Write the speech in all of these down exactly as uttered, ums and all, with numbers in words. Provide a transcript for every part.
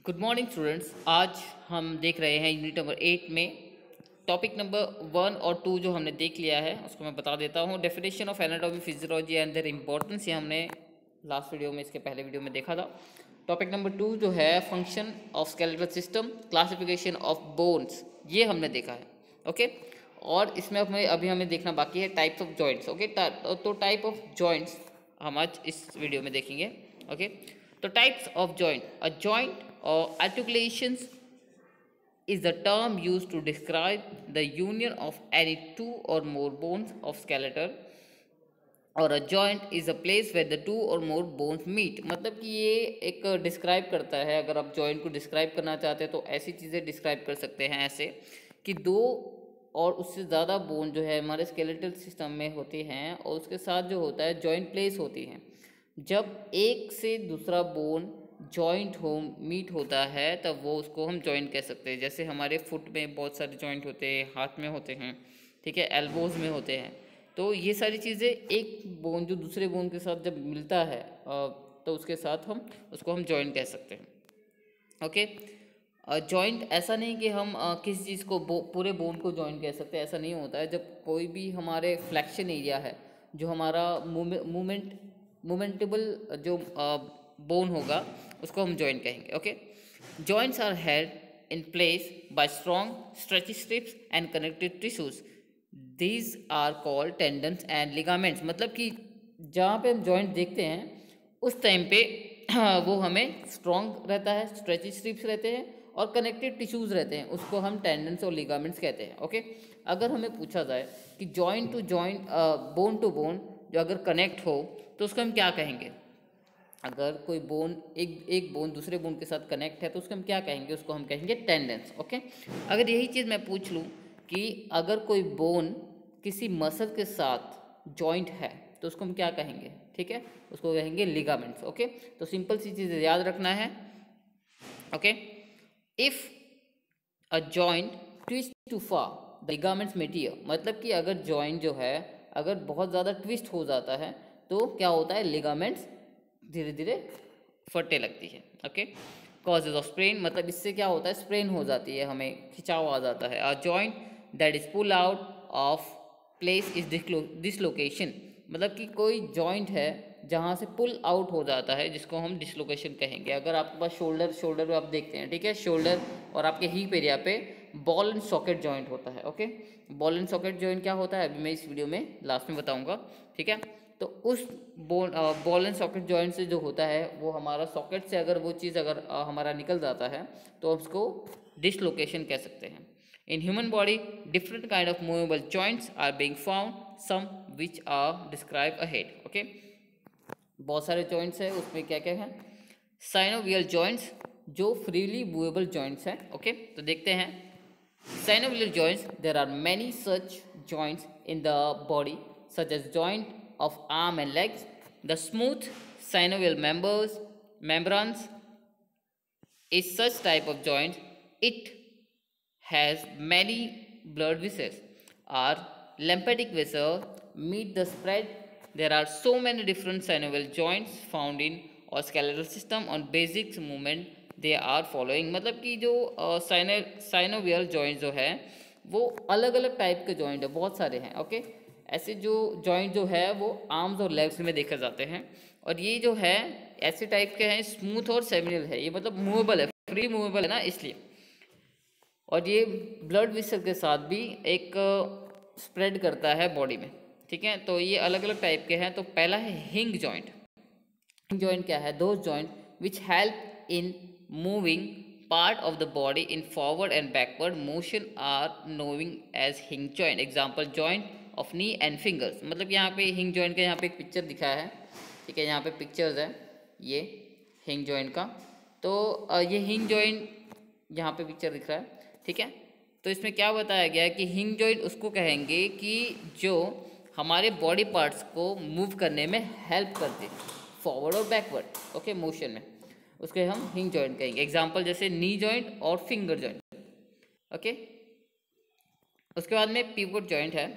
Good morning students. आज हम देख रहे हैं यूनिट नंबर एट में टॉपिक नंबर वन और टू जो हमने देख लिया है उसको मैं बता देता हूँ। Definition of anatomy physiology and their importance, ये हमने लास्ट वीडियो में इसके पहले वीडियो में देखा था। टॉपिक नंबर टू जो है function of skeletal system, classification of bones, ये हमने देखा है। ओके, और इसमें हमें अभी हमें देखना बाकी है टाइप्स ऑफ जॉइंट्स। ओके, तो टाइप ऑफ जॉइंट्स हम आज इस वीडियो में देखेंगे। ओके, तो types of joint, a joint or articulations is the term used to describe the union of any two or more bones of skeleton, और a joint is a place where the two or more bones meet। मतलब कि ये एक describe करता है, अगर आप joint को डिस्क्राइब करना चाहते हैं तो ऐसी चीज़ें डिस्क्राइब कर सकते हैं ऐसे कि दो और उससे ज़्यादा बोन जो है हमारे स्केलेटल सिस्टम में होती हैं और उसके साथ जो होता है जॉइंट प्लेस होती हैं। जब एक से दूसरा बोन जॉइंट हो मीट होता है तब वो उसको हम जॉइंट कह सकते हैं। जैसे हमारे फुट में बहुत सारे जॉइंट होते हैं, हाथ में होते हैं, ठीक है, एल्बोज में होते हैं। तो ये सारी चीज़ें एक बोन जो दूसरे बोन के साथ जब मिलता है तो उसके साथ हम उसको हम जॉइंट कह सकते हैं। ओके, जॉइंट ऐसा नहीं कि हम uh, किसी चीज़ को बो, पूरे बोन को जॉइंट कह सकते हैं, ऐसा नहीं होता है। जब कोई भी हमारे फ्लैक्शन एरिया है, जो हमारा मूवमेंट मूवमेंटेबल जो बोन uh, होगा उसको हम जॉइंट कहेंगे। Okay, joints are held in place by strong stretchy strips and connective tissues, these are called tendons and ligaments. मतलब कि जहाँ पे हम जॉइंट देखते हैं उस टाइम पे वो हमें स्ट्रॉन्ग रहता है, स्ट्रेची स्ट्रिप्स रहते हैं और कनेक्टिव टिश्यूज़ रहते हैं, उसको हम टेंडन्स और लिगामेंट्स कहते हैं। ओके, अगर हमें पूछा जाए कि joint to joint, bone to bone जो अगर कनेक्ट हो तो उसको हम क्या कहेंगे? अगर कोई बोन एक एक बोन दूसरे बोन के साथ कनेक्ट है तो उसको हम क्या कहेंगे? उसको हम कहेंगे टेंडेंस। ओके, अगर यही चीज़ मैं पूछ लूँ कि अगर कोई बोन किसी मसल के साथ जॉइंट है तो उसको हम क्या कहेंगे? ठीक है, उसको कहेंगे लिगामेंट्स। ओके, तो सिंपल सी चीज़ याद रखना है। Okay, if a joint twist too far the ligaments may tear। मतलब कि अगर जॉइंट जो है अगर बहुत ज़्यादा ट्विस्ट हो जाता है तो क्या होता है? लिगामेंट्स धीरे धीरे फटने लगती है। ओके, कॉजेज ऑफ स्प्रेन, मतलब इससे क्या होता है? स्प्रेन हो जाती है, हमें खिंचाव आ जाता है। A joint that is pull out of place is dislocation. मतलब कि कोई जॉइंट है जहाँ से पुल आउट हो जाता है जिसको हम डिसलोकेशन कहेंगे। अगर आपके पास शोल्डर शोल्डर पे आप देखते हैं, ठीक है, शोल्डर और आपके हिप एरिया पे बॉल एंड सॉकेट जॉइंट होता है। Okay, ball and socket joint क्या होता है अभी मैं इस वीडियो में लास्ट में बताऊंगा। ठीक है, तो उस bone ball and socket joint से जो होता है वो हमारा सॉकेट से अगर वो चीज़ अगर आ, हमारा निकल जाता है तो उसको डिसलोकेशन कह सकते हैं। In human body different kind of movable joints are being found, some which are describe ahead. Okay, बहुत सारे जॉइंट्स हैं, उसमें क्या क्या है? साइनोवियल जॉइंट्स जो फ्रीली मूवेबल जॉइंट्स हैं। ओके, तो देखते हैं synovial joints. There are many such joints in the body, such as joint of arm and legs. The smooth synovial members membranes is such type of joint. It has many blood vessels or lymphatic vessels meet the spread. There are so many different synovial joints found in or skeletal system on basic movement they are following. मतलब कि जो cyano synovial joint जो है वो अलग अलग type के joint है, बहुत सारे हैं। ओके, ऐसे जो जॉइंट जो है वो आर्म्स और लेग्स में देखे जाते हैं और ये जो है ऐसे टाइप के हैं, स्मूथ और सेमिनल है, ये मतलब मूवेबल है, फ्री मूवेबल है ना, इसलिए। और ये ब्लड वेसल के साथ भी एक स्प्रेड करता है बॉडी में। ठीक है, तो ये अलग अलग टाइप के हैं। तो पहला है हिंग जॉइंट। हिंग जॉइंट क्या है? दो joint which help in moving part of the body in forward and backward motion are known as hinge joint। example joint of knee and fingers। मतलब यहाँ पे हिंग जॉइंट का यहाँ पे एक पिक्चर दिखाया है, ठीक है, यहाँ पे पिक्चर्स है ये हिंग जॉइंट का। तो ये हिंग जॉइंट यहाँ पे पिक्चर दिख रहा है, ठीक है। तो इसमें क्या बताया गया है कि हिंग जॉइंट उसको कहेंगे कि जो हमारे बॉडी पार्ट्स को मूव करने में हेल्प करते हैं फॉरवर्ड और बैकवर्ड, ओके, मोशन में, उसके हम हिंग जॉइंट कहेंगे। एग्जांपल जैसे नी जॉइंट और फिंगर जॉइंट। ओके, उसके बाद में पिवट जॉइंट है।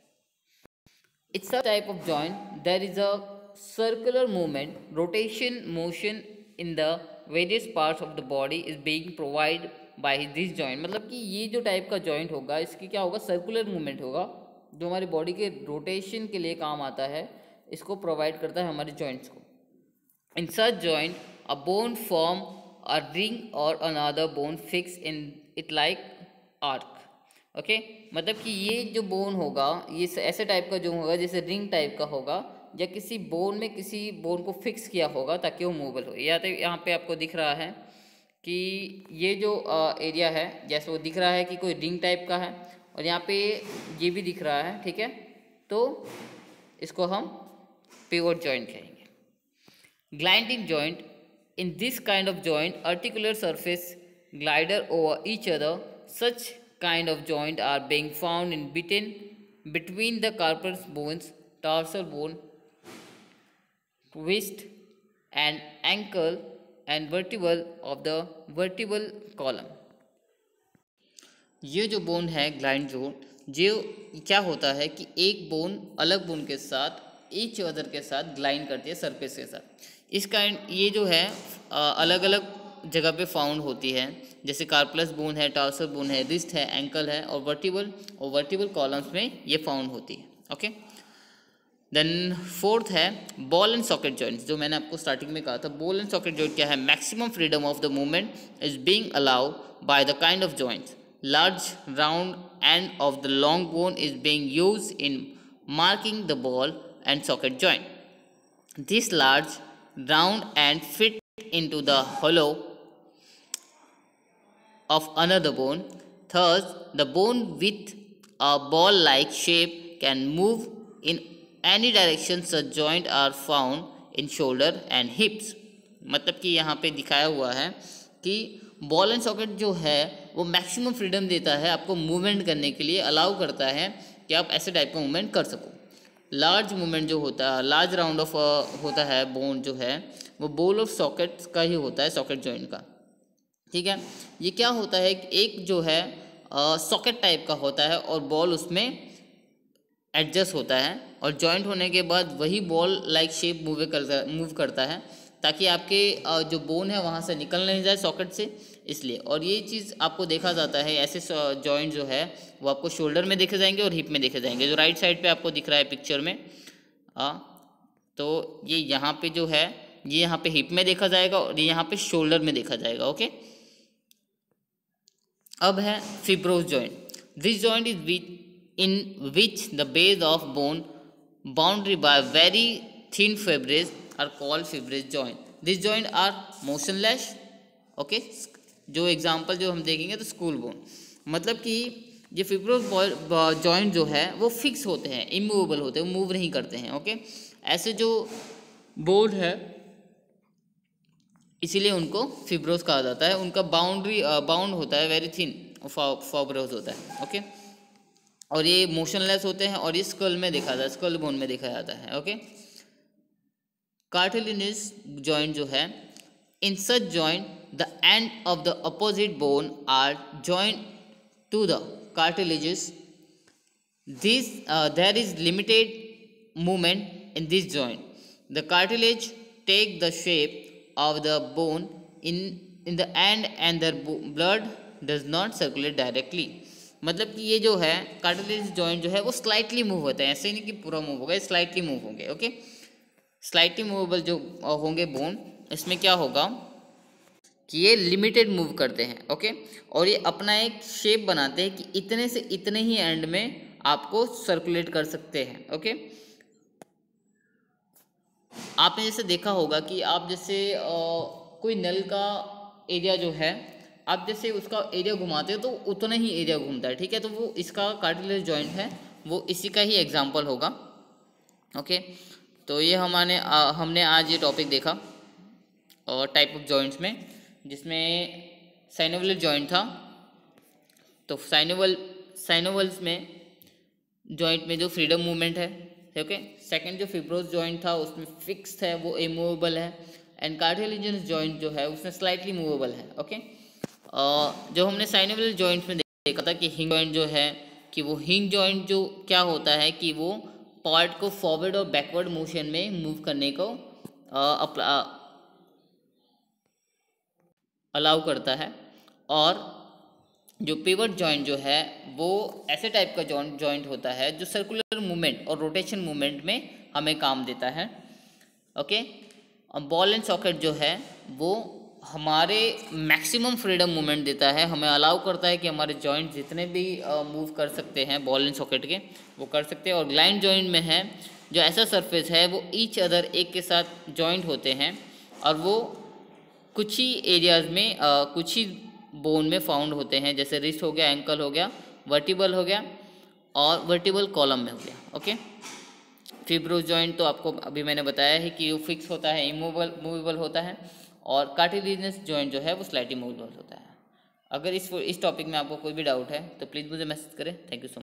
It's a type of joint there is a circular movement rotation motion in the various parts of the body is being provide by this joint. मतलब कि ये जो type का joint होगा इसकी क्या होगा, सर्कुलर मूवमेंट होगा जो हमारी बॉडी के रोटेशन के लिए काम आता है, इसको प्रोवाइड करता है हमारे जॉइंट्स को। In such joint a bone form a ring और another bone fix in it like arc. Okay, मतलब कि ये जो बोन होगा ये ऐसे टाइप का जो होगा जैसे रिंग टाइप का होगा, या किसी बोन में किसी बोन को फिक्स किया होगा ताकि वो मूवेबल हो। या तो यहाँ पे आपको दिख रहा है कि ये जो एरिया है जैसे वो दिख रहा है कि कोई रिंग टाइप का है, और यहाँ पे ये भी दिख रहा है, ठीक है, तो इसको हम पिवोट जॉइंट कहेंगे। Gliding joint, in this kind of joint articular surface glider over each other. Such kind of joint are being found in between between the carpal bones, tarsal bone, wrist and ankle and vertebral of the vertebral column. ये जो bone है glide zone, जो क्या होता है कि एक bone अलग बोन के साथ ईच अदर के साथ ग्लाइड करती है सरफेस के साथ। इस काइंड ये जो है अलग अलग जगह पे फाउंड होती है, जैसे कार्पलस बोन है, टार्सल बोन है, रिस्ट है, एंकल है और वर्टिबल और वर्टिबल कॉलम्स में ये फाउंड होती है। ओके, देन फोर्थ है बॉल एंड सॉकेट जॉइंट्स, जो मैंने आपको स्टार्टिंग में कहा था। बॉल एंड सॉकेट जॉइंट क्या है, maximum freedom of the movement is being allowed by the kind of joints. Large round end of the long bone is being used in marking the ball and socket joint. This large round end fit into the hollow of another bone. Thus, the bone with a ball-like shape can move in any direction. Such joints are found in shoulder and hips. मतलब कि यहाँ पे दिखाया हुआ है कि ball and socket जो है वो मैक्सिमम फ्रीडम देता है आपको मूवमेंट करने के लिए, अलाउ करता है कि आप ऐसे टाइप का मूवमेंट कर सको। लार्ज मूवमेंट जो होता है, लार्ज राउंड ऑफ होता है बोन जो है वो बॉल ऑफ सॉकेट का ही होता है, सॉकेट जॉइंट का, ठीक है। ये क्या होता है कि एक जो है सॉकेट टाइप का होता है और बॉल उसमें एडजस्ट होता है, और जॉइंट होने के बाद वही बॉल लाइक शेप मूव करता मूव करता है ताकि आपके जो बोन है वहाँ से निकल नहीं जाए सॉकेट से, इसलिए। और ये चीज़ आपको देखा जाता है, ऐसे जॉइंट जो है वो आपको शोल्डर में देखे जाएंगे और हिप में देखे जाएंगे, जो राइट साइड पे आपको दिख रहा है पिक्चर में। आ, तो ये यहाँ पे जो है ये यहाँ पे हिप में देखा जाएगा और ये यहाँ पे शोल्डर में देखा जाएगा। ओके, अब है fibrous joint. This joint is which in which the base of bone boundary by very thin fibres are called fibrous joint. These joint are motionless. Okay, जो एग्जांपल जो हम देखेंगे तो स्कूल बोन, मतलब कि ये फिब्रोस जॉइंट जो है वो फिक्स होते हैं, इमूवेबल होते हैं, मूव नहीं करते हैं। ओके, ऐसे जो बोन है इसीलिए उनको फिब्रोस कहा जाता है। उनका बाउंड्री बाउंड होता है वेरी थिन, फाइब्रोस होता है। ओके, और ये मोशनलेस होते हैं और ये स्कल में देखा जाता है, स्कल बोन में देखा जाता है। ओके, कार्टिलेजिनस जॉइंट जो है, in such joint the end of the opposite bone are joint to the cartilages. This there is limited movement in this joint. The cartilage take the shape of the bone in in the end and the blood does not circulate directly. मतलब कि ये जो है cartilage joint जो है वो slightly move होते हैं, ऐसे नहीं कि पूरा मूव होगा, स्लाइटली मूव होंगे। ओके, स्लाइटली मूवेबल जो होंगे बोन, इसमें क्या होगा कि ये लिमिटेड मूव करते हैं। ओके, और ये अपना एक शेप बनाते हैं कि इतने से इतने ही एंड में आपको सर्कुलेट कर सकते हैं। ओके, आपने जैसे देखा होगा कि आप जैसे आ, कोई नल का एरिया जो है आप जैसे उसका एरिया घुमाते हो तो उतना ही एरिया घूमता है, ठीक है, तो वो इसका कार्टिलेज जॉइंट है, वो इसी का ही एग्जाम्पल होगा। ओके, तो ये हमारे हमने आज ये टॉपिक देखा और टाइप ऑफ जॉइंट्स में, जिसमें साइनोवल जॉइंट था। तो साइनोवल साइनोवल्स में जॉइंट में जो फ्रीडम मूवमेंट है, ओके। सेकंड जो फिब्रोस जॉइंट था उसमें फिक्स्ड है, वो इमूवेबल है। एंड कार्टिलेजिनस जॉइंट जो है उसमें स्लाइटली मूवेबल है। ओके, जो हमने साइनोवल जॉइंट में देखा था कि हिंज जॉइंट जो है कि वो हिंज जॉइंट जो क्या होता है कि वो पार्ट को फॉरवर्ड और बैकवर्ड मोशन में मूव करने को अलाउ करता है। और जो पिवट जॉइंट जो है वो ऐसे टाइप का जॉइंट जॉइंट होता है जो सर्कुलर मूवमेंट और रोटेशन मूवमेंट में हमें काम देता है। ओके, बॉल एंड सॉकेट जो है वो हमारे मैक्सिमम फ्रीडम मूवमेंट देता है, हमें अलाउ करता है कि हमारे जॉइंट जितने भी मूव कर सकते हैं बॉल एंड सॉकेट के वो कर सकते हैं। और ग्लाइंड जॉइंट में है जो ऐसा सरफेस है वो ईच अदर एक के साथ जॉइंट होते हैं और वो कुछ ही एरियाज में आ, कुछ ही बोन में फाउंड होते हैं, जैसे रिस्ट हो गया, एंकल हो गया, वर्टिबल हो गया और वर्टिबल कॉलम में हो गया। ओके, फिब्रोस जॉइंट तो आपको अभी मैंने बताया है कि वो फिक्स होता है, इमूवेबल मूवेबल होता है। और कार्टिलेजिनस जॉइंट जो है वो स्लाइटली मूवेबल होता है। अगर इस इस टॉपिक में आपको कोई भी डाउट है तो प्लीज़ मुझे मैसेज करें। Thank you so much.